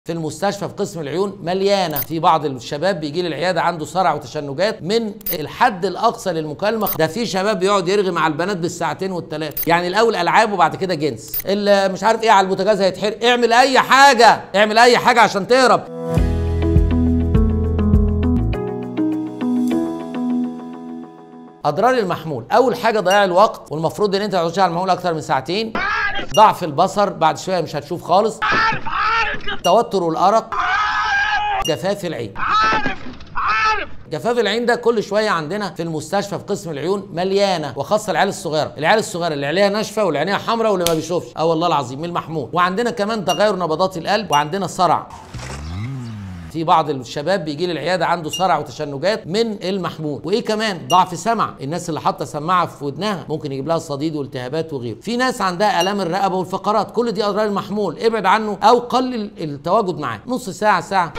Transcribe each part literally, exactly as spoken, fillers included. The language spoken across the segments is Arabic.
في المستشفى في قسم العيون مليانه. في بعض الشباب بيجي لي العياده عنده صرع وتشنجات من الحد الاقصى للمكالمه. ده في شباب بيقعد يرغي مع البنات بالساعتين والثلاثه، يعني الاول العاب وبعد كده جنس. اللي مش عارف ايه على البوتاجاز هيتحرق، اعمل اي حاجه، اعمل اي حاجه عشان تهرب. اضرار المحمول، اول حاجه ضياع الوقت، والمفروض ان انت ما تقعدش على المحمول اكتر من ساعتين. ضعف البصر، بعد شويه مش هتشوف خالص. عارف عارف التوتر والارق. جفاف العين. عارف عارف جفاف العين ده كل شويه عندنا في المستشفى في قسم العيون مليانه، وخاصه العيال الصغيره، العيال الصغيره اللي عينيها ناشفه واللي عينيها حمراء واللي ما بيشوفش، اه والله العظيم من المحمول. وعندنا كمان تغير نبضات القلب، وعندنا صرع. في بعض الشباب بيجي لي العياده عنده صرع وتشنجات من المحمول. وايه كمان؟ ضعف سمع، الناس اللي حاطه سماعه في ودنها ممكن يجيب لها صديد والتهابات وغيره. في ناس عندها الام الرقبه والفقرات، كل دي اضرار المحمول، ابعد عنه او قلل التواجد معاه، نص ساعه ساعه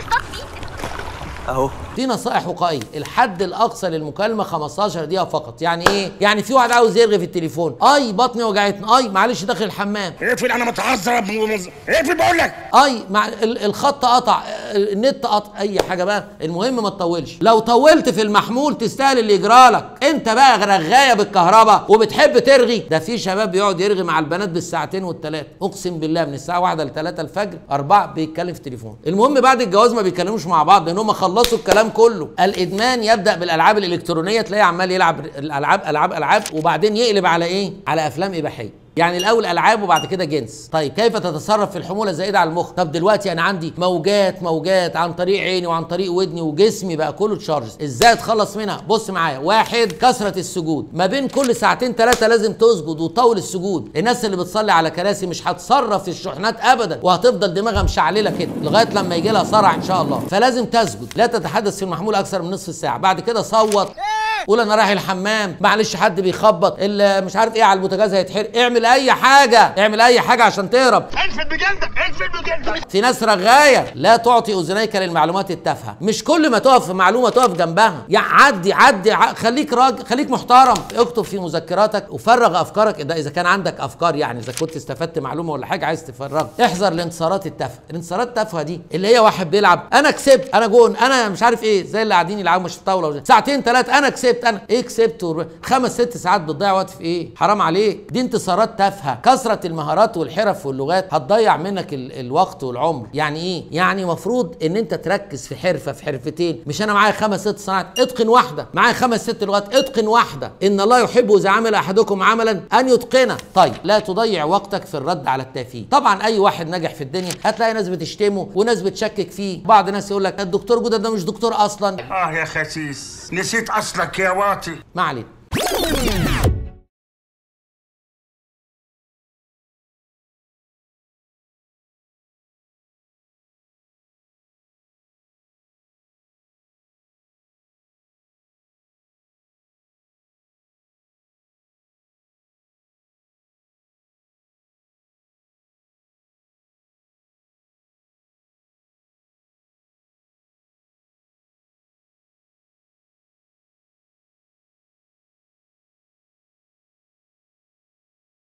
اهو. في نصائح وقائيه، الحد الاقصى للمكالمه خمستاشر دقيقه فقط. يعني ايه؟ يعني في واحد عاوز يرغي في التليفون، اي بطني وجعتني، اي معلش داخل الحمام، اقفل انا متعذر، اقفل بقول لك، اي مع الخط قطع، النت قطع، اي حاجه بقى، المهم ما تطولش. لو طولت في المحمول تستاهل اللي يجرالك. انت بقى رغايه بالكهرباء وبتحب ترغي. ده في شباب بيقعد يرغي مع البنات بالساعتين والثلاثه، اقسم بالله من الساعه واحدة ل ثلاثة الفجر أربعة بيتكلم في التليفون. المهم بعد الجواز ما بيتكلموش مع بعض لان هم خلصوا الكلام كله. الادمان يبدا بالالعاب الالكترونيه، تلاقيه عمال يلعب الالعاب العاب العاب وبعدين يقلب على ايه؟ على افلام اباحيه. يعني الاول العاب وبعد كده جنس. طيب كيف تتصرف في الحموله الزائده على المخ؟ طب دلوقتي انا عندي موجات موجات عن طريق عيني وعن طريق ودني وجسمي بقى كله تشارجز، ازاي اتخلص منها؟ بص معايا. واحد، كثره السجود، ما بين كل ساعتين ثلاثه لازم تسجد وطول السجود. الناس اللي بتصلي على كراسي مش هتصرف في الشحنات ابدا، وهتفضل دماغها مشعلله كده لغايه لما يجي لها صرع ان شاء الله. فلازم تسجد، لا تتحدث في المحمول اكثر من نصف ساعه. بعد كده صوت، قول انا رايح الحمام، معلش حد بيخبط، اللي مش عارف ايه على البوتاجاز هيتحرق، اعمل اي حاجه، اعمل اي حاجه عشان تهرب. اقفل بجلدك، اقفل بجلدك. في ناس رغايه، لا تعطي اذنيك للمعلومات التافهه، مش كل ما تقف في معلومه تقف جنبها، يعني عدي عدي ع... خليك راجل، خليك محترم. اكتب في مذكراتك وفرغ افكارك، ده اذا كان عندك افكار، يعني اذا كنت استفدت معلومه ولا حاجه عايز تفرغها. احذر الانتصارات التافهه، الانتصارات التافهه دي اللي هي واحد بيلعب انا كسبت، انا جون، انا مش عارف ايه، زي اللي قاعدين يلعبوا مش في الطاوله ساعتين ثلاثه، انا كسبت، انا ايه كسبت؟ خمس ست ساعات بتضيع وقت في ايه؟ حرام عليك، دي انتصارات تافهه. كثره المهارات والحرف واللغات هتضيع منك ال الوقت والعمر. يعني ايه؟ يعني مفروض ان انت تركز في حرفه في حرفتين، مش انا معايا خمس ست صناعات اتقن واحده، معايا خمس ست لغات اتقن واحده. ان الله يحب اذا عمل احدكم عملا ان يتقنه. طيب لا تضيع وقتك في الرد على التافهين. طبعا اي واحد ناجح في الدنيا هتلاقي ناس بتشتمه وناس بتشكك فيه، بعض الناس يقول لك الدكتور جودة ده مش دكتور اصلا. اه يا خسيس، نسيت اصلك يا واطي. ما علينا.